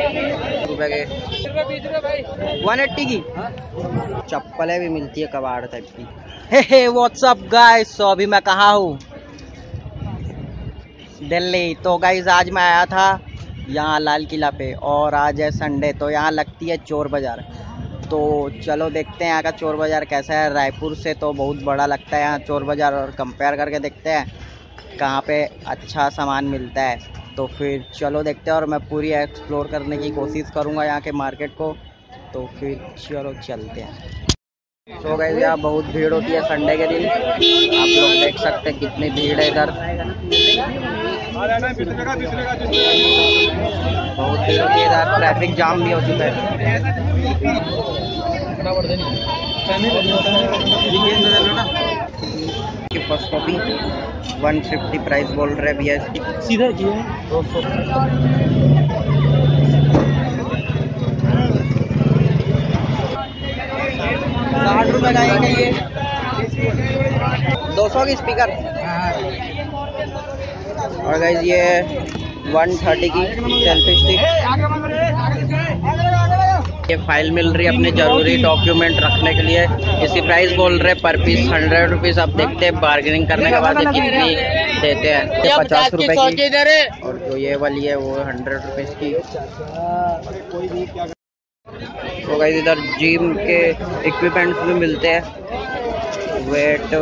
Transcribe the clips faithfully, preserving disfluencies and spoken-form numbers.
रुपए के one eighty की चप्पलें भी मिलती है कबाड़ टाइप की। हे हे व्हाट्सअप गाइस, सो अभी मैं कहाँ हूँ? दिल्ली। तो गाइस आज मैं आया था यहाँ लाल किला पे, और आज है संडे, तो यहाँ लगती है चोर बाज़ार। तो चलो देखते हैं यहाँ का चोर बाज़ार कैसा है। रायपुर से तो बहुत बड़ा लगता है यहाँ चोर बाज़ार, और कंपेयर करके देखते हैं कहाँ पे अच्छा सामान मिलता है। तो फिर चलो देखते हैं, और मैं पूरी एक्सप्लोर करने की कोशिश करूँगा यहाँ के मार्केट को। तो फिर चलो चलते हैं। तो गाइस यहाँ बहुत भीड़ होती है संडे के दिन, आप लोग देख सकते हैं कितनी भीड़ है इधर। बहुत भीड़ होती है इधर, ट्रैफिक जाम भी हो चुका है। First copy one fifty price बोल रहे भैया इसकी। सीधा किया दो सौ साठ रुपए का एक ये दो सौ की स्पीकर। और गाइस ये वन थर्टी की सेल्फी स्टिक। ये फाइल मिल रही है अपने ज़रूरी डॉक्यूमेंट रखने के लिए। इसकी प्राइस बोल रहे पर पीस हंड्रेड रुपीज़। अब देखते हैं बार्गेनिंग करने के बाद कितनी देते हैं। ये पचास रुपए की, और जो ये वाली है वो हंड्रेड रुपीज़ की। तो गाइस इधर जिम के इक्विपमेंट्स भी मिलते हैं, वेट।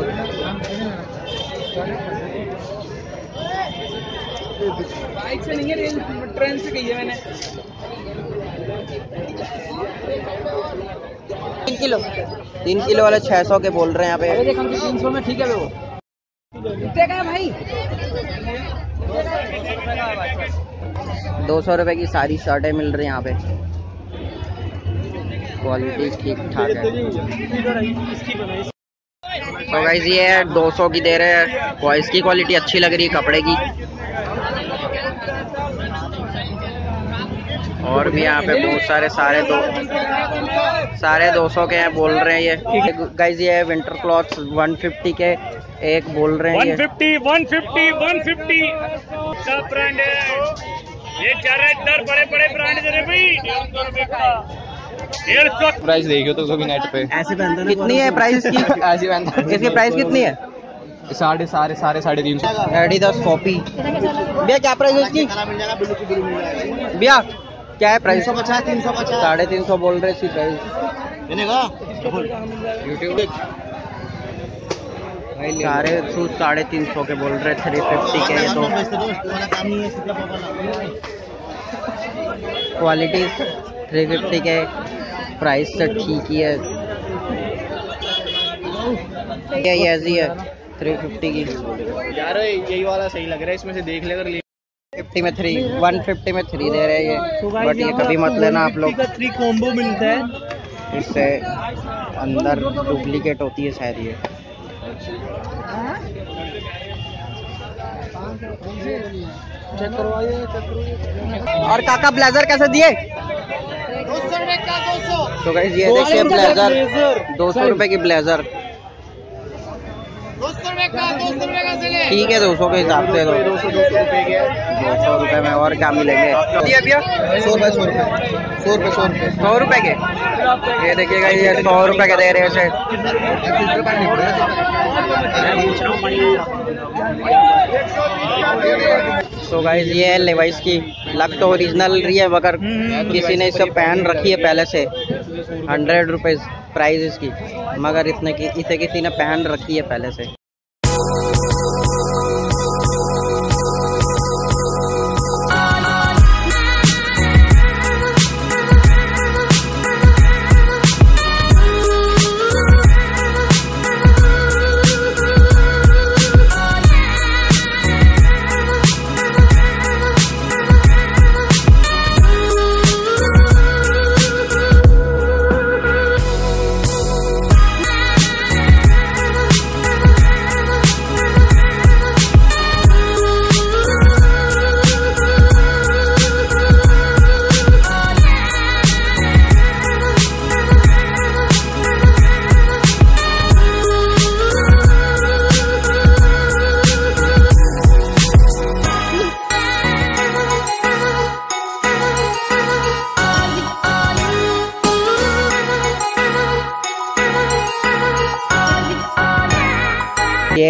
बाइक से नहीं है, ट्रेन से गई है मैंने। तीन किलो तीन किलो वाले छह सौ के बोल रहे हैं यहाँ पे। तीन सौ में ठीक है वो का भाई। दो सौ रुपए की सारी शर्टें मिल रही हैं यहाँ पे, क्वालिटी ठीक ठाक है। तो गाइस ये दो सौ की दे रहे हैं, वॉइस की क्वालिटी अच्छी लग रही है कपड़े की। और भी यहाँ पे बहुत सारे सारे दो सारे दो सौ के हैं बोल रहे हैं ये। गाइस ये विंटर क्लॉथ्स वन फिफ्टी के एक बोल रहे हैं। One fifty one fifty one fifty सब ब्रांड है ये। चार बड़े बड़े ब्रांड है भाई। प्राइस देखियो तो भी नेट पे ऐसे पहनते हैं। कितनी है प्राइस की? ऐसे पहनते हैं। इसकी प्राइस कितनी है? साढ़े सारे सारे साढ़े तीन सौ। एडिडास कॉपी भैया क्या प्राइस है इसकी? भैया क्या है प्राइस? तीन सौ पचास साढ़े तीन सौ बोल रहे इसकी प्राइस। यूट्यूब सारे शूज साढ़े तीन सौ के बोल रहे, थ्री फिफ्टी के। ये तो क्वालिटी थ्री फिफ्टी के प्राइस से ठीक ही है। ये ऐसी है थ्री फिफ्टी की यार, यही वाला सही लग रहा है, इसमें से देख लेकर। फिफ्टी में थ्री वन फिफ्टी में थ्री दे रहे हैं ये, बट ये कभी मत लेना आप लोग। थ्री कॉम्बो मिलता है, इससे अंदर डुप्लीकेट होती है शायद ये। चेक करवाइए। और काका ब्लेजर कैसे दिए? तो गाइस ये देखिए ब्लेजर, दो सौ रुपए की ब्लेजर। ठीक है दो सौ के हिसाब से। दो सौ दो सौ रुपए में और क्या मिलेंगे? भैया सौ रुपए सौ रुपए सौ रुपए सौ रुपए सौ रुपए के ये देखिएगा, ये सौ रुपए के दे रहे हैं इसे। तो गाइस ये है लेवाइस की, लग तो ओरिजिनल रही है मगर किसी ने इसे पहन रखी है पहले से। हंड्रेड रुपीज़ प्राइस इसकी, मगर इतने की इसे किसी ने पहन रखी है पहले से।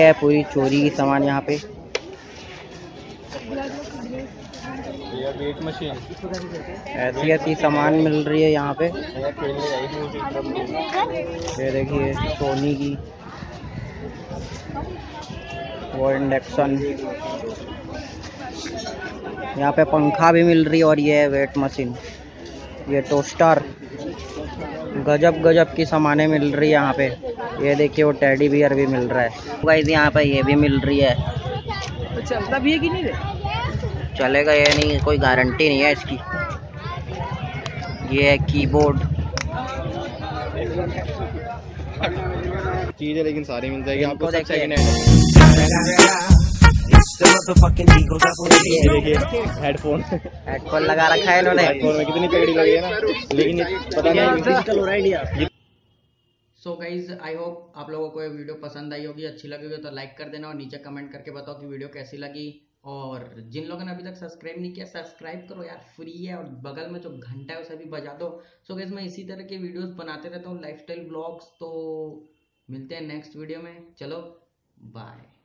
है पूरी चोरी की सामान यहाँ पे। ये वेट मशीन ऐसी ऐसी सामान मिल रही है यहाँ पे। ये देखिए सोनी की वो इंडक्शन, यहाँ पे पंखा भी मिल रही है और ये है वेट मशीन, ये टोस्टर, गजब गजब की सामानें मिल रही है यहाँ पे। ये देखिए वो टेडी बियर भी मिल रहा है गाइस, यहाँ पे ये भी मिल रही है। तो चलता भी है कि नहीं रे? चलेगा ये नहीं, कोई गारंटी नहीं है इसकी। ये है कीबोर्ड, चीज है लेकिन सारी मिल जाएगी आपको। इनको सब देखिए। Second hand. देखिए हेडफोन हेडफोन लगा रखा है इन्होंने। हेडफोन में कितनी तगड़ी लगी है ना, लेकिन ये पता नहीं। सो गाइज आई होप आप लोगों को ये वीडियो पसंद आई होगी, अच्छी लगी होगी तो लाइक कर देना और नीचे कमेंट करके बताओ कि वीडियो कैसी लगी। और जिन लोगों ने अभी तक सब्सक्राइब नहीं किया सब्सक्राइब करो यार, फ्री है, और बगल में जो घंटा है उसे भी बजा दो। सो गाइज मैं इसी तरह के वीडियोस बनाते रहता हूँ, लाइफस्टाइल ब्लॉग्स। तो मिलते हैं नेक्स्ट वीडियो में, चलो बाय।